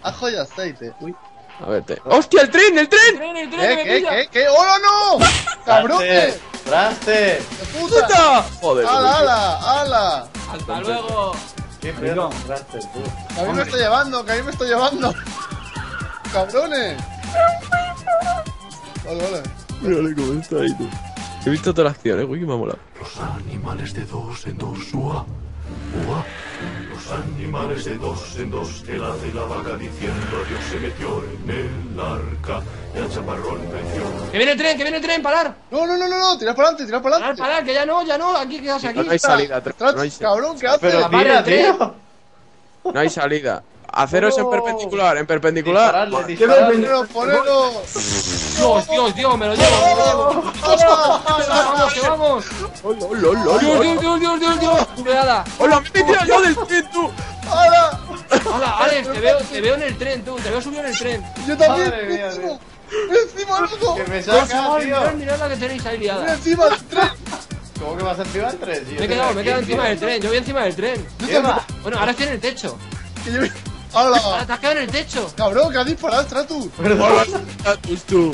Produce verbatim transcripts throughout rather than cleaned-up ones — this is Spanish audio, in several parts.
Ajo y aceite. Uy. A verte. ¡Hostia, el tren, el tren! El tren, el tren, ¿Qué, que me qué, pilla. qué, qué? ¡Hola, no! ¡Cabrones! ¡Traste! ¡De puta! ¡Puta! Joder. ¡Ala, ala, ala! Hasta luego. ¡Qué feo traste, tú! Que a mí me está llevando, que a mí me está llevando. ¡Cabrones! Vale, vale. Mírale cómo está ahí, tú. He visto toda la acción, eh, güey, que me ha molado. Los animales de dos en dos, ua, ua. Los animales de dos en dos, el hada y la vaca diciendo Dios se metió en el arca y al chaparrón venció. Que viene el tren, que viene el tren, parar. No, no, no, no, no, tira para adelante, tira para Parar, adelante. parar, que ya no, ya no, aquí quedas aquí. No hay salida, tren, Tras, no hay salida. cabrón, ¿qué haces? Pero Apaga tira, el tren. tío. No hay salida. Haceros en No. perpendicular, en perpendicular. Dispararle, dispararle. Ponelo, ponelo. Dios, Dios, Dios, me lo llevo, me lo llevo. Vamos, que vamos. ¡Hola, hola, hola! Dios, Dios, Dios, Dios, Dios, Dios. Culeada. ¡Hola, me he metido yo del tren, tú! ¡Hala! Hola, Alex, te veo, te veo en el tren, tú, te veo subido en el tren. Yo también, Madre mía, encima. Encima, loco. Que me Mirad, saca, tío. mirad la que tenéis ahí Mira, liada. encima del tren. ¿Cómo que vas encima del tren? Me he quedado, me he quedado encima del tren, yo voy encima del tren. Lleva. Bueno, ahora estoy en el techo. Que yo... Ahora ¡Hala! te has quedado en el techo. Cabrón, que has disparado, Stratu. ¡Pues tú!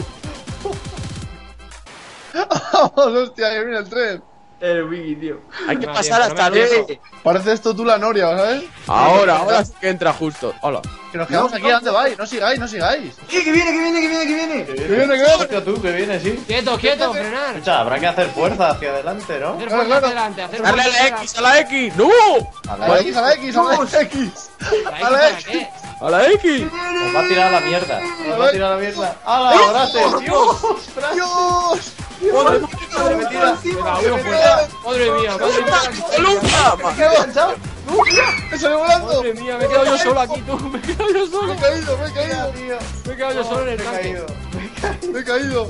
Vamos, hostia, que viene el tren. El Wiki, tío. Hay que Va pasar bien, hasta pero me luego. Parece esto tú la Noria, ¿sabes? Ahora, ahora sí que entra justo. Hola. Que nos quedamos aquí, ¿a dónde vais? No sigáis, no sigáis. ¡Eh, que viene, que viene, que viene, que viene! Que Que viene, que viene. Hostia, tú, que viene, sí. Quieto, quieto, frenar. Escucha, habrá que hacer fuerza hacia adelante, ¿no? Hacer Claro, fuerza claro. adelante, hacer ¡Darle a fuerza la adelante. X, a la X! ¡No! A la X, a la X, a la X. ¿Para A la para X. qué? ¡A la X! Nos va a tirar a la mierda. Nos va a tirar a la mierda. ¡Hala, gracias! ¡Dios! ¡Dios! ¡Madre ¡Que me tira! Venga, uno fuera. Madre mía, madre mía. columna! ¡Me quedo enganchado! ¡Me salió volando! Madre mía, me he quedado yo solo aquí, tú. Me he quedado yo Me solo. he caído, me he caído. Tío. Me he quedado yo solo en el Me he tanque. caído. Me he caído. Me he caído.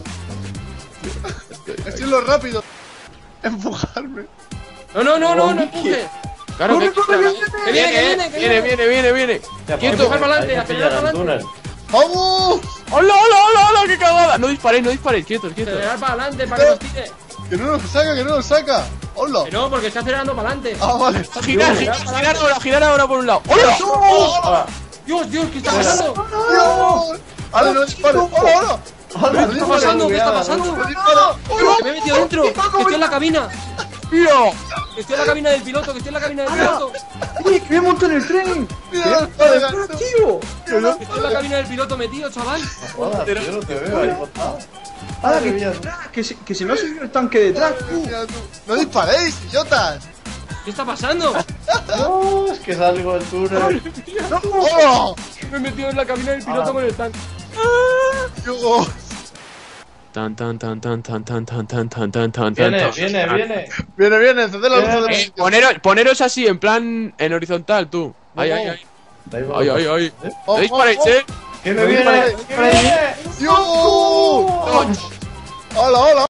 Estoy en lo rápido. Empujarme. No, no, no, no, no empuje. Claro que Que viene, que viene, que viene, viene, viene, viene. Ya, Quieto. pues, Empujar para adelante, hay que acelerar pillar para el túnel. ¡Vamos! ¡Hola, hola, hola, hola! ¡Qué cagada! No disparéis, no disparéis. Quietos, quietos. Acelerar para adelante para que nos tire. Que no nos saca, que no nos saca. ¡Hola! Que no, porque está acelerando para adelante. Ah, vale. Girar, girar, girar ahora, girar ahora por un lado. ¡Hola! ¡Hala! Dios, Dios, ¿qué está pasando? ¡Dios! ¡Ahora no dispares! ¡Hola, hola! ¿Qué está pasando? ¿Qué está pasando? ¡No dispara! Que me he metido dentro. Que estoy en la cabina. ¡Tío! Que estoy en la cabina del piloto. Que estoy en la cabina del piloto. ¡Uy, que me he montado en el tren! ¡Mira! ¡Tío! Que estoy en la cabina del piloto metido, chaval. Joder, yo no te veo ahí botado. ¡Hala, Madre que, mía. que, se, que se me ha subido el tanque detrás! Mira tú. ¡No disparéis, idiotas! ¿Qué está pasando? No, es que salgo del túnel. ¡Oh! Me he metido en la cabina del piloto Ah. con el tanque. Dios. Tan, tan, tan, tan, tan, tan, tan, tan, tan, tan, tan, Viene, tan. viene, viene. Viene, viene, encender la luz Viene. de Eh, poneros, poneros así, en plan, en horizontal, tú. Ay, ay, ay. Da igual. Ay, ay, ay. ¿Eh? No disparéis, eh. ¡Que me viene! ¡Que me viene! ¡Dios! ¡Hola, hola!